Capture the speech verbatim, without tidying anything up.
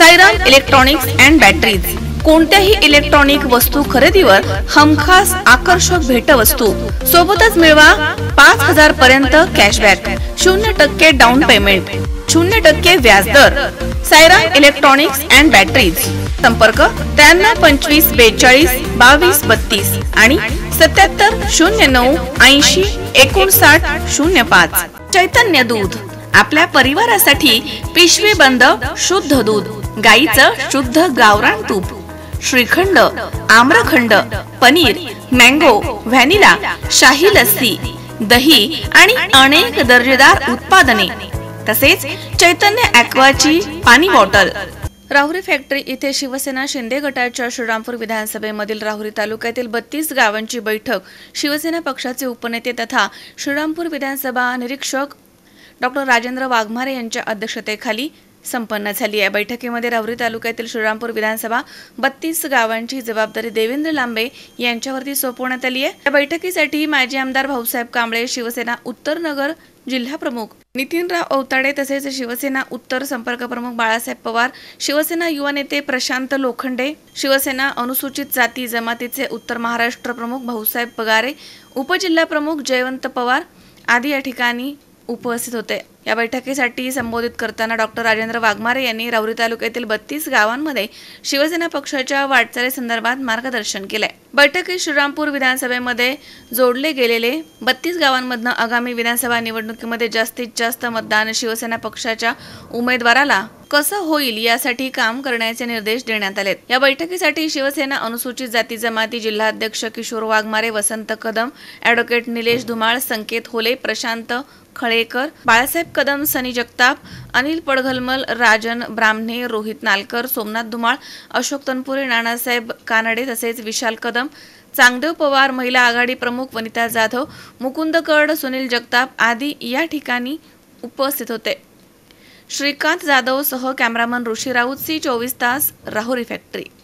Sairam electronics and batteries कोणत्याही electronic वस्तू खरेदीवर हमखास आकर्षक भेटवस्तू सोबतच मिळवा पाच हजार पर्यंत कॅशबॅक, शून्य टक्के डाऊन पेमेंट, शून्य टक्के व्याजदर। साईराम इलेक्ट्रॉनिक्स अँड बॅटरीज, संपर्क त्र्याण्णव पंचवीस बेचाळीस बावीस बत्तीस आणि सत्याहत्तर शून्य नऊ ऐंशी एकोणसाठ शून्य पाच। चैतन्य दूध, आपल्या परिवारासाठी पिशवी बंद शुद्ध दूध, गाईचं शुद्ध गावरान तूप, श्रीखंड, आम्रखंड, पनीर, मँगो, व्हॅनिला, शाही लस्सी, दही आणि अनेक दर्जेदार उत्पादने, तसेच चैतन्य ॲक्वाची पाणी बॉटल। राहुरी फॅक्टरी इथे शिवसेना शिंदे गटाच्या श्रीरामपूर विधानसभेमधील राहुरी तालुक्यातील बत्तीस गावांची बैठक शिवसेना पक्षाचे उपनेते तथा श्रीरामपूर विधानसभा निरीक्षक डॉक्टर राजेंद्र वाघमारे यांच्या अध्यक्षतेखाली संपन्न झाली। या बैठकीमध्ये राहुरी तालुक्यातील श्रीरामपूर विधानसभा बत्तीस गावांची जबाबदारी देवेंद्र लांबे यांच्यावरती सोपवण्यात आली आहे। या बैठकीसाठी माजी आमदार भाऊसाहेब कांबळे, शिवसेना उत्तर नगर जिल्हा प्रमुख नितीनराव अवताडे, तसेच शिवसेना उत्तर संपर्क प्रमुख बाळासाहेब पवार, शिवसेना युवा नेते प्रशांत लोखंडे, शिवसेना अनुसूचित जाती जमातीचे उत्तर महाराष्ट्र प्रमुख भाऊसाहेब पगारे, उपजिल्हा प्रमुख जयवंत पवार आदी या ठिकाणी उपस्थित होते। या बैठकीसाठी संबोधित करताना डॉक्टर राजेंद्र वाघमारे यांनी राहुरी तालुक्यातील बत्तीस गावांमध्ये शिवसेना पक्षाच्या वाटचाली संदर्भात मार्गदर्शन केले। बैठकीत श्रीरामपूर विधानसभेमध्ये जोडले गेलेले बत्तीस गावांमधून आगामी विधानसभा निवडणुकीमध्ये जास्तीत जास्त मतदान शिवसेना पक्षाच्या उमेदवाराला कसं होईल यासाठी काम करण्याचे निर्देश देण्यात आले। या बैठकीसाठी शिवसेना अनुसूचित जाती जमाती जिल्हाध्यक्ष किशोर वाघमारे, वसंत कदम, ॲडव्होकेट निलेश धुमाळ, संकेत होले, प्रशांत खळेकर, बाळासाहेब कदम, सनी जगताप, अनिल पडघलमल, राजन ब्राह्मणे, रोहित नालकर, सोमनाथ धुमाळ, अशोक तनपुरे, नानासाहेब कानडे, तसेच विशाल कदम, चांगदेव पवार, महिला आघाडी प्रमुख वनिता जाधव, मुकुंद कड, सुनील जगताप आदी या ठिकाणी उपस्थित होते। श्रीकांत जाधव सह कॅमेरामन ऋषी राऊत, सी चोवीस तास, राहुरी फॅक्टरी।